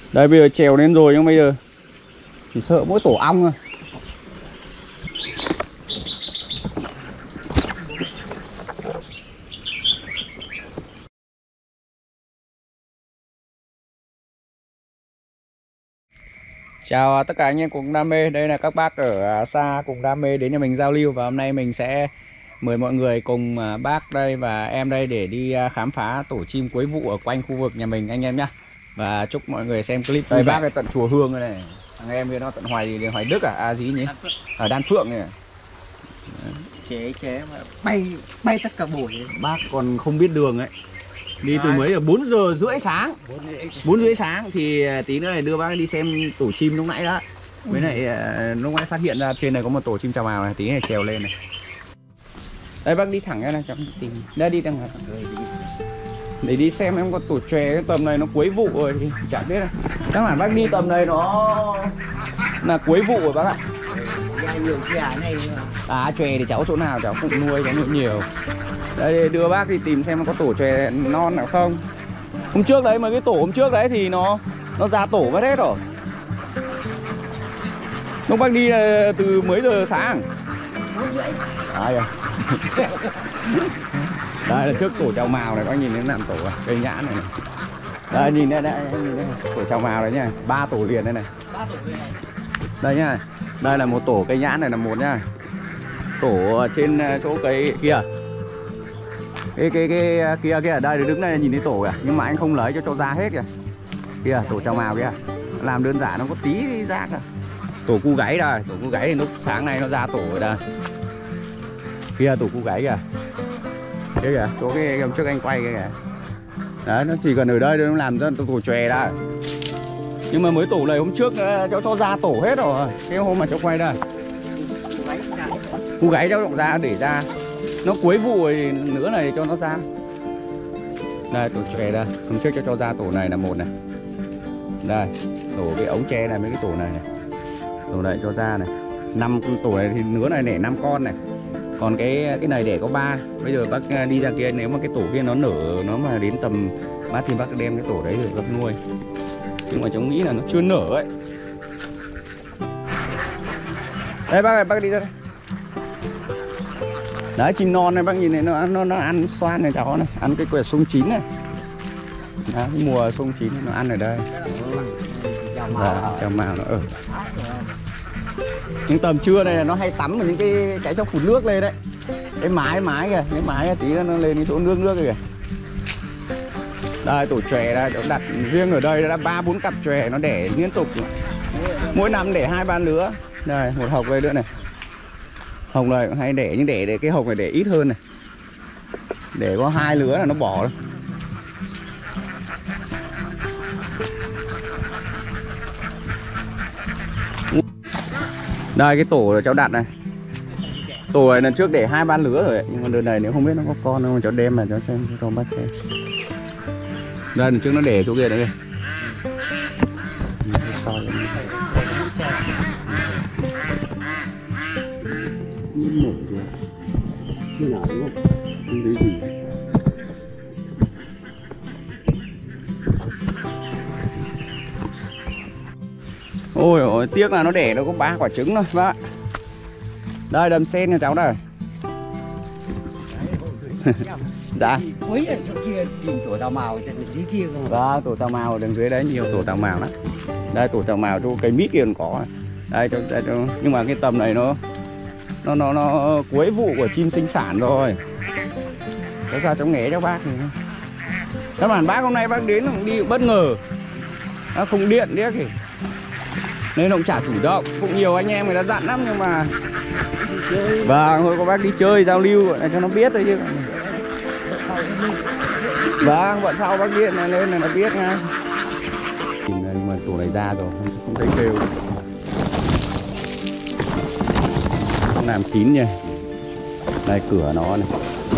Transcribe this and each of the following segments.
Đây bây giờ trèo lên rồi nhưng bây giờ chỉ sợ mỗi tổ ong thôi. Chào tất cả anh em cùng đam mê, đây là các bác ở xa cùng đam mê đến nhà mình giao lưu. Và hôm nay mình sẽ mời mọi người cùng bác đây và em đây để đi khám phá tổ chim cuối vụ ở quanh khu vực nhà mình anh em nhé. Và chúc mọi người xem clip. Đây bác ở tận chùa Hương này, này. Thằng em kia nó tận Hoài Đức à gì nhỉ? Ở Đan Phượng này. Chế mà bay tất cả buổi. Bác còn không biết đường ấy. Đi từ mấy giờ 4 giờ rưỡi sáng. 4 rưỡi sáng thì tí nữa này đưa bác đi xem tổ chim lúc nãy đó. Với lại lúc nãy phát hiện ra trên này có một tổ chim chào mào này, tí này trèo lên này. Đây bác đi thẳng ra này, chẳng tìm. Đây đi thẳng để đi xem em có tổ chòe tầm này nó cuối vụ rồi thì chẳng biết này. Chắc hẳn bác đi tầm này nó là cuối vụ rồi bác ạ. À chòe thì cháu chỗ nào cháu cũng nuôi cháu nuôi nhiều. Đây đưa bác đi tìm xem có tổ chòe non nào không. Hôm trước đấy mấy cái tổ hôm trước đấy thì nó ra tổ mất hết rồi. Lúc bác đi từ mấy giờ sáng? 4 rưỡi. À, đây là trước tổ chào mào này, bác nhìn đến làm tổ này, cây nhãn này, này. Đây nhìn đây, nhìn đây, tổ chào mào đấy nha, 3 tổ liền đây này. 3 tổ liền này. Đây nhá. Đây là một tổ cây nhãn này là một nhá. Tổ trên chỗ cây kia. Cái kia đây đứng đây nhìn thấy tổ kìa, nhưng mà anh không lấy cho ra hết kìa. Kìa tổ chào mào kìa. Làm đơn giản nó có tí ra kìa. Tổ cu gáy đây, tổ cu gáy thì lúc sáng nay nó ra tổ ở đây. Kia tổ cu gáy kìa. Kia kìa, chỗ cái hôm trước anh quay kìa. Đấy, nó chỉ cần ở đây nó làm ra tổ chòe đây. Nhưng mà mới tổ này hôm trước cháu cho ra tổ hết rồi. Cái hôm mà cháu quay đây. Cu gáy cháu động ra để ra. Nó cuối vụ rồi nữa này cho nó ra. Đây tổ chòe đây. Hôm trước cháu cho ra tổ này là một này. Đây, tổ cái ống tre này mấy cái tổ này này. Tổ này cho ra này. 5 tổ này thì nứa này đẻ 5 con này. Còn cái này đẻ có 3. Bây giờ bác đi ra kia, nếu mà cái tổ kia nó nở, nó mà đến tầm bác thì bác đem cái tổ đấy rồi bác nuôi. Nhưng mà cháu nghĩ là nó chưa nở ấy. Đây bác ơi, bác đi ra đây. Đấy chim non này bác nhìn này, nó ăn xoan này cháu này, ăn cái quẹt sung chín này. Đó, cái mùa sung chín nó ăn ở đây. Chào mào nó ở. Nhưng tầm trưa này nó hay tắm vào những cái chỗ phụt nước lên đấy. Cái mái kìa, cái mái tí nó lên cái chỗ nước kìa. Đây tổ chòe đây, chỗ đặt riêng ở đây đã 3-4 cặp chòe nó đẻ liên tục. Mỗi năm đẻ 2-3 lứa. Đây, một hộc đây nữa này. Hộc này cũng hay đẻ nhưng để cái hộc này để ít hơn này. Để có 2 lứa là nó bỏ thôi. Đây cái tổ là cháu đặt này. Tổ này lần trước để 2-3 lứa rồi. Nhưng mà đợt này nếu không biết nó có con không, cháu đem là cháu xem cho bác xem. Đây lần trước nó để chỗ kia đấy. Nhìn nổi rồi. Chưa nào đúng không? Không thấy gì. Ôi ôi, tiếc là nó đẻ nó có 3 quả trứng thôi bác. Đây đầm sen nhà cháu đây. Dạ. Mấy ở chỗ kia tìm tổ tàu mào ở dưới kia không? Vâng, tổ tàu mào ở đằng dưới đấy nhiều tổ tàu mào lắm. Đây tổ tàu mào chỗ cây mít kia còn có. Đây cho nhưng mà cái tầm này nó cuối vụ của chim sinh sản rồi. Thế sao cháu nghé cho bác thì. Các bạn bác hôm nay bác đến cũng đi bất ngờ. Nó không điện điếc thì. Nên ông chả chủ động. Cũng nhiều anh em người ta dặn lắm nhưng mà vâng, thôi có bác đi chơi giao lưu để cho nó biết thôi chứ. Vâng, bọn sau bác điện này lên là nó biết ngay. Nhưng mà tổ này ra rồi, không thấy kêu. Không làm kín nha. Đây cửa nó này.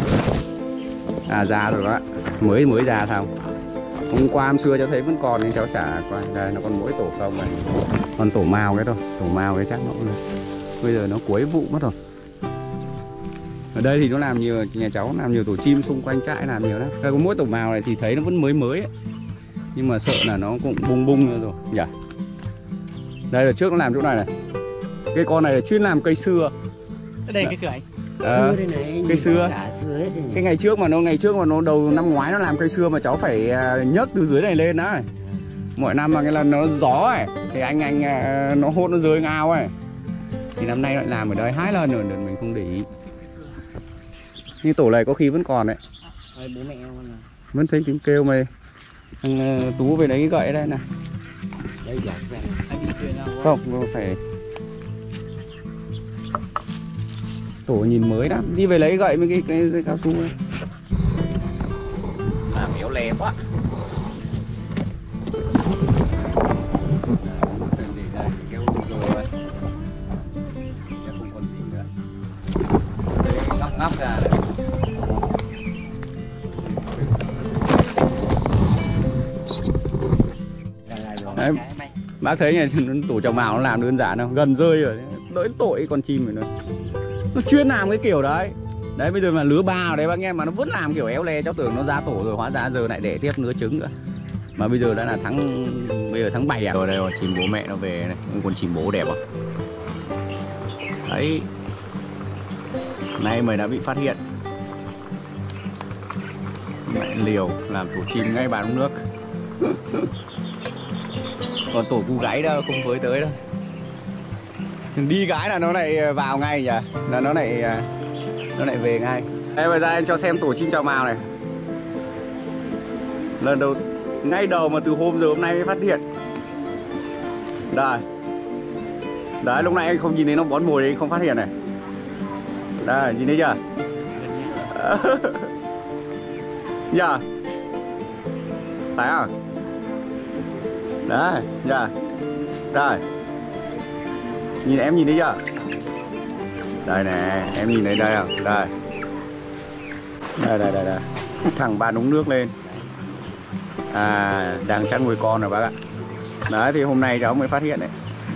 À ra rồi đó. Mới ra xong. Hôm qua hôm xưa cháu thấy vẫn còn nên cháu trả qua. Đây nó còn mỗi tổ không này. Còn tổ mào cái thôi. Tổ mào cái chắc nó cũng bây giờ nó cuối vụ mất rồi. Ở đây thì nó làm nhiều, nhà cháu làm nhiều tổ chim xung quanh trại làm nhiều lắm. Đây có mỗi tổ mào này thì thấy nó vẫn mới ấy. Nhưng mà sợ là nó cũng bung bung nữa rồi nhỉ. Đây là trước nó làm chỗ này này. Cái con này là chuyên làm cây sưa. Ở đây cây sưa anh. Sưa đây này, cây sưa. Cái ngày trước mà nó đầu năm ngoái nó làm cây sưa mà cháu phải nhấc từ dưới này lên đấy. Mỗi năm mà cái lần nó gió ấy thì anh nó hốt nó rơi ngao ấy. Thì năm nay lại làm ở đây 2 lần rồi nên mình không để ý. Nhưng tổ này có khi vẫn còn đấy. Bố mẹ con Vẫn thấy tiếng kêu mày. Thằng Tú về lấy cái gậy đây này. đây giỏi về. Anh đi thuyền nào Không, phải tổ nhìn mới lắm. Đi về lấy gậy với cái dây cao su ấy. Làm éo lè quá. Ngóc ra đấy. Đấy, bác thấy nhỉ, tổ trồng mào nó làm đơn giản không? Gần rơi rồi, đỡ tội con chim rồi nó chuyên làm cái kiểu đấy. Đấy bây giờ mà lứa 3 ở đấy bác nghe mà nó vẫn làm kiểu éo le, cháu tưởng nó ra tổ rồi, hóa ra giờ lại đẻ tiếp lứa trứng nữa. Mà bây giờ đã là bây giờ tháng 7 à? Rồi đây rồi, chim bố mẹ nó về này, con chim bố đẹp không? Đấy. Nay mày đã bị phát hiện. Mẹ liều làm tổ chim ngay bàn uống nước. Còn tổ cu gáy đâu không với tới đâu. Đi gái là nó lại vào ngay nhỉ, là nó lại về ngay. Đây bây giờ em cho xem tổ chim chào mào này. Lần đầu ngay đầu mà từ hôm nay mới phát hiện. Đây. Đấy lúc nãy anh không nhìn thấy nó bón mồi anh không phát hiện này. Đây nhìn thấy chưa? Dạ. Phải không? Đấy, dạ. Đây. Nhìn em nhìn thấy chưa? Đây nè, em nhìn thấy đây không? Đây. Đây. Thằng bàn uống nước lên. À, đang chăn nuôi con rồi bác ạ. Đấy thì hôm nay cháu mới phát hiện đấy.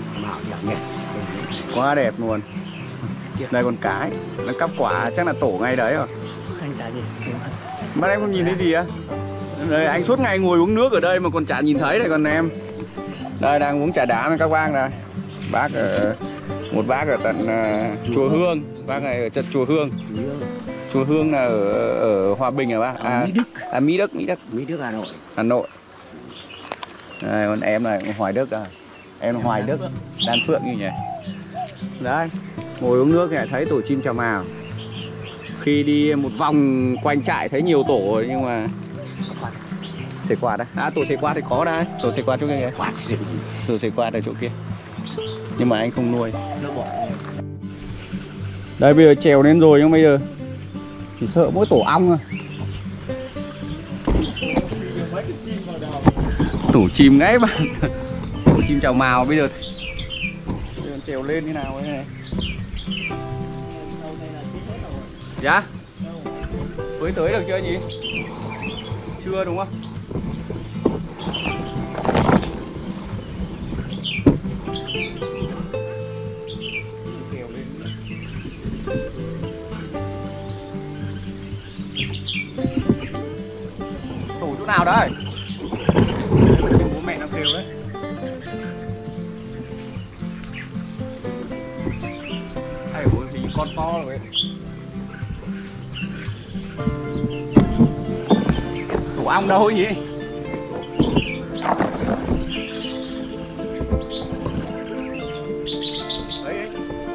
Quá đẹp luôn. Đây con cái, nó cắp quả chắc là tổ ngay đấy rồi. Mà em không nhìn thấy gì á? Đây, anh suốt ngày ngồi uống nước ở đây mà còn chả nhìn thấy này còn em. Đây đang uống trà đá với các bác này. Bác ở một bác ở tận chùa Hương, bác này ở tận chùa Hương. Chùa Hương là ở Hòa Bình à bác? À, Mỹ Đức Hà Nội. Đây còn em này Hoài Đức à. Em Hoài Đức, Đan Phượng như nhỉ. Đấy, ngồi uống nước này thấy tổ chim chào mào. Khi đi một vòng quanh trại thấy nhiều tổ rồi nhưng mà xẻ quạt đấy. À tổ xẻ quạt thì có đây, tổ xẻ quạt chỗ kia kìa. Tổ xẻ quạt ở chỗ kia. Nhưng mà anh không nuôi. Đây bây giờ trèo lên rồi nhưng bây giờ chỉ sợ mỗi tổ ong thôi. Tổ chim ngay bạn. Tổ chim chào mào bây giờ trèo lên như nào ấy này. Dạ? Với tới được chưa nhỉ? Chưa đúng không? Tổ chỗ nào đấy? Bố mẹ nó kêu đấy. Hay bố thì con to rồi. Tổ ong đâu nhỉ? Đấy.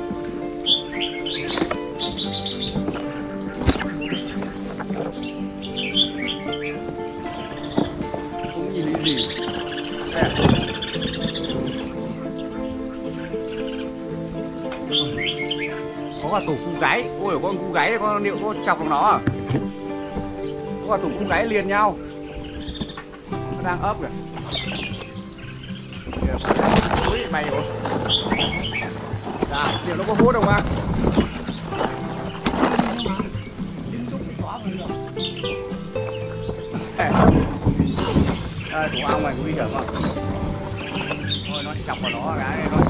Không nhìn thấy gì. Đây à? Có cả tổ cu gáy. Ôi con cu gáy này con liệu có chọc nó à? Có cả tổ cu gáy liền nhau. Nó đang ấp kìa. Kìa, bay rồi. Dạ, kiểu nó có hút không bác? Đây, tổ ong này có nguy hiểm không? Thôi nó chọc vào nó cái nó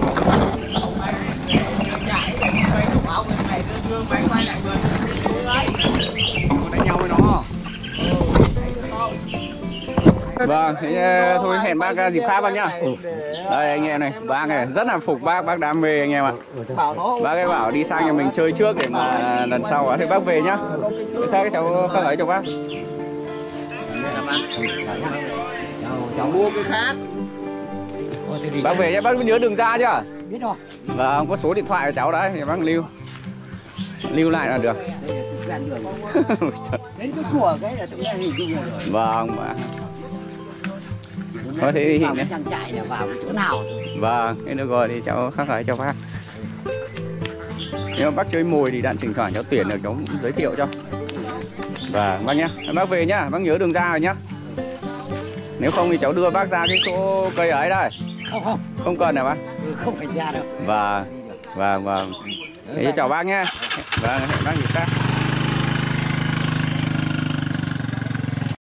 chạy cái tổ ong này đưa máy quay lại người đánh nhau với nó. Vâng, thế thôi hẹn bác dịp khác bác nhá. Đây anh em này, bác này rất là phục bác đam mê anh em ạ. Bác ấy bảo đi sang nhà mình chơi trước để mà lần sau thì bác về nhá. Thế các cháu không ấy cho bác. Cháu mua cái khác. Bác về nhé, bác nhớ đường ra chưa? Biết rồi. Vâng, có số điện thoại của cháu đấy thì bác lưu lại là được. Đến cái chùa cái là tự nhiên hình dung rồi. Vâng, thôi thế thì vào cái trang trại là vào chỗ nào? Vâng, thế được rồi thì cháu khắc lại cho bác. Nếu mà bác chơi mồi thì đạn thỉnh thoảng cháu tuyển được cháu giới thiệu cho. Vâng, bác nhá. Bác về nhá, bác nhớ đường ra rồi nhá. Nếu không thì cháu đưa bác ra cái chỗ cây ấy đây. Không. Không cần hả bác? Không phải ra đâu. Vâng. Thế chào bác nhé. Vâng, hẹn bác dịp khác.